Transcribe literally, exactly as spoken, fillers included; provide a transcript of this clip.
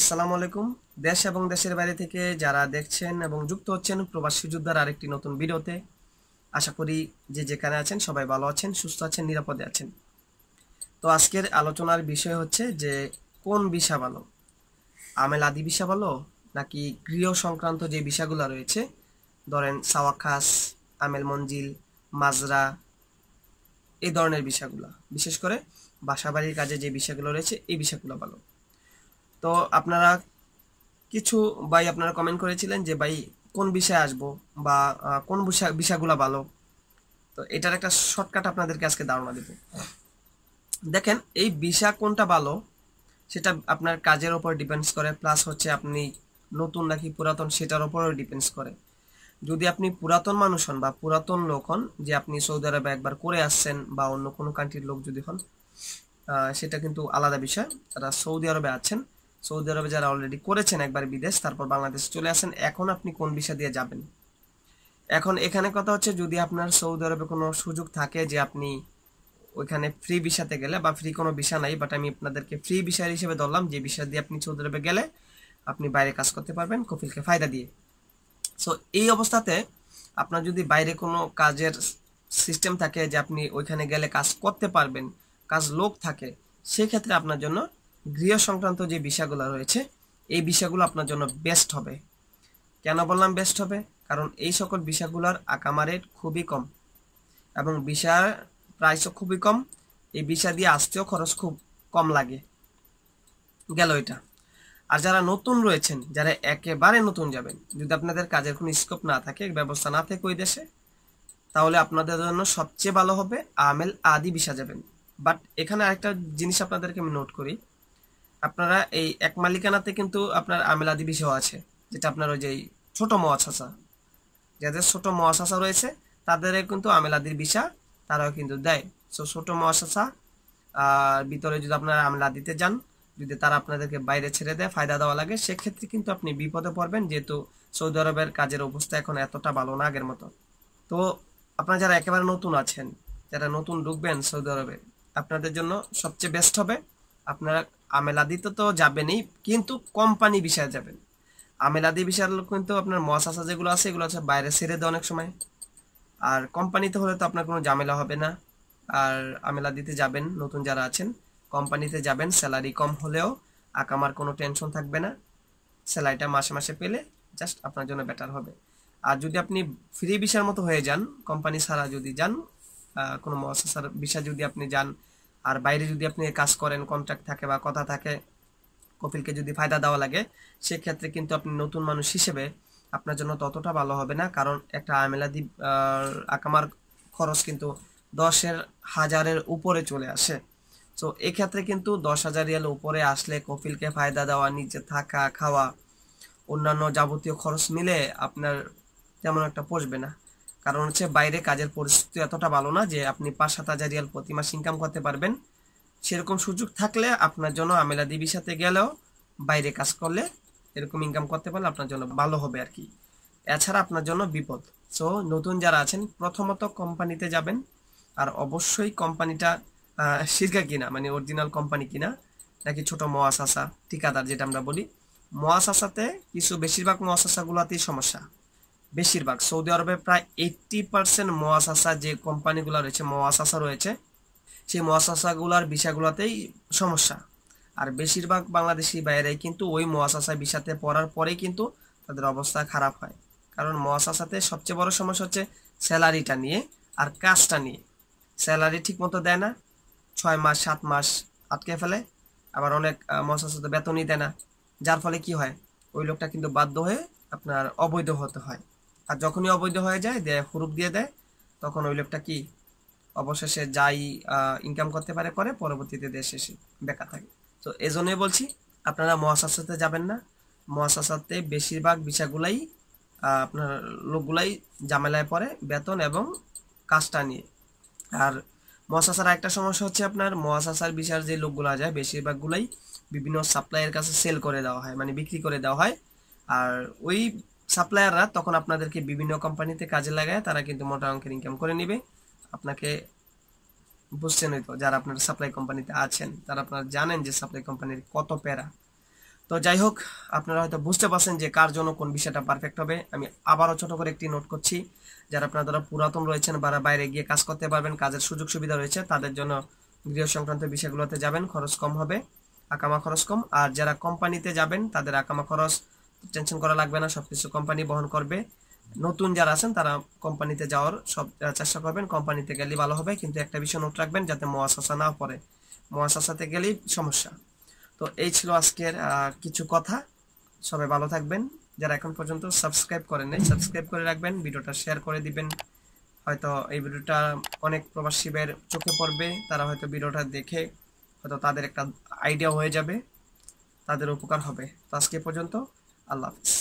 আসসালামু আলাইকুম। দেশ এবং দেশের বাইরে থেকে যারা দেখছেন এবং যুক্ত হচ্ছেন প্রবাসী যোদ্ধার আরেকটি নতুন ভিডিওতে, আশা করি যে যেখানে আছেন সবাই ভালো আছেন, সুস্থ আছেন, নিরাপদে আছেন। তো আজকের আলোচনার বিষয় হচ্ছে যে কোন ভিসা ভালো, আমেল আদি ভিসা ভালো নাকি গৃহ সংক্রান্ত যে ভিসাগুলো রয়েছে, ধরেন সাওয়াখাস, আমেল মঞ্জিল, মাজরা, এই ধরনের ভিসাগুলো, বিশেষ করে বাসাবাড়ির কাজে যে ভিসাগুলো রয়েছে এই ভিসাগুলো ভালো। তো আপনারা কিছু ভাই আপনারা কমেন্ট করেছিলেন যে ভাই কোন বিষয়ে আসবো বা কোন বিষয় বিষয়গুলো ভালো। তো এটার একটা শর্টকাট আপনাদেরকে আজকে ধারণা দেব। দেখেন, এই বিষয় কোনটা ভালো সেটা আপনার কাজের ওপর ডিপেন্ডস করে, প্লাস হচ্ছে আপনি নতুন নাকি পুরাতন সেটার ওপরও ডিপেন্ডস করে। যদি আপনি পুরাতন মানুষ হন বা পুরাতন লোক হন, যে আপনি সৌদি আরবে একবার করে আসছেন বা অন্য কোনো কান্ট্রির লোক যদি হন, সেটা কিন্তু আলাদা বিষয়। যারা সৌদি আরবে আছেন, সৌদি আরবে যারা অলরেডি করেছেন একবার বিদেশ, তারপর বাংলাদেশ চলে আসেন, এখন আপনি কোন ভিসা দিয়ে যাবেন। এখন এখানে কথা হচ্ছে, যদি আপনার সৌদি আরবে কোনো সুযোগ থাকে যে আপনি ওইখানে ফ্রি ভিসাতে গেলে, বা ফ্রি কোনো ভিসা নাই, বাট আমি আপনাদেরকে ফ্রি ভিসা হিসেবে ধরলাম, যে ভিসা দিয়ে আপনি সৌদি আরবে গেলে আপনি বাইরে কাজ করতে পারবেন কফিলকে ফায়দা দিয়ে। সো এই অবস্থাতে আপনার যদি বাইরে কোনো কাজের সিস্টেম থাকে যে আপনি ওইখানে গেলে কাজ করতে পারবেন, কাজ লোক থাকে, সেক্ষেত্রে আপনার জন্য গৃহ সংক্রান্ত যে বিষয়গুলো রয়েছে এই বিষয়গুলো আপনার জন্য বেস্ট হবে। কেন বললাম বেস্ট হবে? কারণ এই সকল বিষয়গুলোর আকামা রেট খুবই কম এবং ভিসার প্রাইসও খুবই কম। এই ভিসা দিয়ে আসতেও খরচ খুব কম লাগে। গেল এটা। আর যারা নতুন রয়েছেন, যারা একেবারে নতুন যাবেন, যদি আপনাদের কাজের কোনো স্কোপ না থাকে, ব্যবস্থা না থাকে ওই দেশে, তাহলে আপনাদের জন্য সবচেয়ে ভালো হবে আমেল আদি ভিসা যাবেন। বাট এখানে আরেকটা জিনিস আপনাদেরকে আমি নোট করি, আপনারা এই এক মালিকানাতে কিন্তু আপনার আমেল আদি ভিসাও আছে, যেটা আপনার ওই যে ছোট মুআসাসা, যাদের ছোট মুআসাসা রয়েছে তাদের কিন্তু আমেল আদির ভিসা তারাও কিন্তু দেয়। সো ছোট মুআসাসা আর ভিতরে যদি আপনারা আমেল আদিতে যান, যদি তারা আপনাদেরকে বাইরে ছেড়ে দেয়, ফায়দা দেওয়া লাগে, সেক্ষেত্রে কিন্তু আপনি বিপদে পড়বেন, যেহেতু সৌদি আরবের কাজের অবস্থা এখন এতটা ভালো না আগের মতো। তো আপনারা যারা একেবারে নতুন আছেন, যারা নতুন ঢুকবেন সৌদি আরবে, আপনাদের জন্য সবচেয়ে বেস্ট হবে আপনারা আমেলাদিতে তো যাবেনই, কিন্তু কোম্পানি ভিসায় যাবেন। আমেলাদি ভিসার কিন্তু আপনার মুআসাসা যেগুলো আছে এগুলো আছে বাইরে ছেড়ে দেয় অনেক সময়, আর কোম্পানিতে হলে তো আপনার কোনো ঝামেলা হবে না। আর আমেলাদিতে যাবেন নতুন যারা আছেন, কোম্পানিতে যাবেন, স্যালারি কম হলেও আকামার কোনো টেনশন থাকবে না, স্যালারিটা মাসে মাসে পেলে জাস্ট আপনার জন্য বেটার হবে। আর যদি আপনি ফ্রি ভিসার মতো হয়ে যান, কোম্পানি ছাড়া যদি যান, কোনো মুআসাসার ভিসা যদি আপনি যান, আর বাইরে যদি আপনি কাজ করেন, কন্ট্রাক্ট থাকে বা কথা থাকে, কফিলকে যদি ফায়দা দেওয়া লাগে, সেক্ষেত্রে কিন্তু আপনি নতুন মানুষ হিসেবে আপনার জন্য ততটা ভালো হবে না। কারণ একটা আমেলাদি আকামার খরচ কিন্তু দশের হাজারের উপরে চলে আসে। তো এক্ষেত্রে কিন্তু দশ হাজার রিয়াল উপরে আসলে কফিলকে ফায়দা দেওয়া, নিচে থাকা, খাওয়া, অন্যান্য যাবতীয় খরচ মিলে আপনার তেমন একটা পড়বে না। কারণ হচ্ছে বাইরে কাজের পরিস্থিতি এতটা ভালো না যে আপনি পাঁচ সাত হাজার রিয়াল প্রতি মাস ইনকাম করতে পারবেন। সেরকম সুযোগ থাকলে আপনার জন্য আমেলাদি ভিসাতে গেলেও বাইরে কাজ করলে এরকম ইনকাম করতে পারলে আপনার জন্য ভালো হবে আর কি। এছাড়া আপনার জন্য বিপদ। সো নতুন যারা আছেন, প্রথমত কোম্পানিতে যাবেন, আর অবশ্যই কোম্পানিটা শিরকা কিনা, মানে অরিজিনাল কোম্পানি কিনা, নাকি ছোট মুআসাসা ঠিকাদার যেটা আমরা বলি। মুআসাসাতে কিছু, বেশিরভাগ মুআসাসাগুলোতেই সমস্যা। বেশিরভাগ সৌদি আরবে প্রায় এইট্টি পার্সেন্ট মুআসাসা যে কোম্পানিগুলো রয়েছে, মুআসাসা রয়েছে, সেই মুআসাসাগুলোর ভিসাগুলোতেই সমস্যা। আর বেশিরভাগ বাংলাদেশি বাইরেই কিন্তু ওই মুআসাসা ভিসাতে পড়ার পরেই কিন্তু তাদের অবস্থা খারাপ হয়। কারণ মুআসাসাতে সবচেয়ে বড় সমস্যা হচ্ছে স্যালারিটা নিয়ে আর কাজটা নিয়ে। স্যালারি ঠিক মতো দেয় না, ছয় মাস সাত মাস আটকে ফেলে, আবার অনেক মুআসাসাতে বেতনই দেয় না, যার ফলে কি হয়, ওই লোকটা কিন্তু বাধ্য হয়ে আপনার অবৈধ হতে হয়। আর যখনই অবৈধ হয়ে যায়, দেয় হুরুপ দিয়ে দেয়, তখন ওই লোকটা কি অবশেষে যাই ইনকাম করতে পারে করে, পরবর্তীতে দেশে এসে বেকার থাকে। তো এই জন্যই বলছি আপনারা মুআসাসাতে যাবেন না। মুআসাসাতে বেশিরভাগ ভিসাগুলাই আপনার লোকগুলাই ঝামেলায় পড়ে বেতন এবং কাজটা নিয়ে। আর মুআসাসার একটা সমস্যা হচ্ছে, আপনার মুআসাসার ভিসার যে লোকগুলা যায় বেশিরভাগগুলাই বিভিন্ন সাপ্লাইয়ের কাছে সেল করে দেওয়া হয়, মানে বিক্রি করে দেওয়া হয়। আর ওই সাপ্লায়াররা তখন আপনাদেরকে বিভিন্ন কোম্পানিতে কাজে লাগায়, তারা কিন্তু মোটা অঙ্কের ইনকাম করে নিবে। আপনাকে বুঝছেনই তো, যারা আপনার সাপ্লাই কোম্পানিতে আছেন তারা আপনারা জানেন যে সাপ্লাই কোম্পানির কত প্যারা। তো যাই হোক, আপনারা হয়তো বুঝতে পারছেন যে কার জন্য কোন বিষয়টা পারফেক্ট হবে। আমি আবারও ছোট করে একটি নোট করছি, যারা আপনারা পুরাতন রয়েছেন বা বাইরে গিয়ে কাজ করতে পারবেন, কাজের সুযোগ সুবিধা রয়েছে, তাদের জন্য গৃহ সংক্রান্ত বিষয়গুলোতে যাবেন, খরচ কম হবে, আকামা খরচ কম। আর যারা কোম্পানিতে যাবেন তাদের আকামা খরচ টেনশন করা লাগবে না, সবকিছু কোম্পানি বহন করবে। নতুন যারা আছেন তারা কোম্পানিতে যাওয়ার সব চেষ্টা করবেন, কোম্পানিতে গেলে ভালো হবে। কিন্তু একটা বিষয় নোট রাখবেন, যাতে মুআসাসা না পড়ে, মুআসাসাতে গেলেই সমস্যা। তো এই ছিল আজকের কিছু কথা। সবাই ভালো থাকবেন। যারা এখন পর্যন্ত সাবস্ক্রাইব করেন নাই, সাবস্ক্রাইব করে রাখবেন, ভিডিওটা শেয়ার করে দিবেন। হয়তো এই ভিডিওটা অনেক প্রবাসীদের চোখে পড়বে, তারা হয়তো ভিডিওটা দেখে হয়তো তাদের একটা আইডিয়া হয়ে যাবে, তাদের উপকার হবে। তো আজকে পর্যন্ত, আল্লাহ হাফেজ।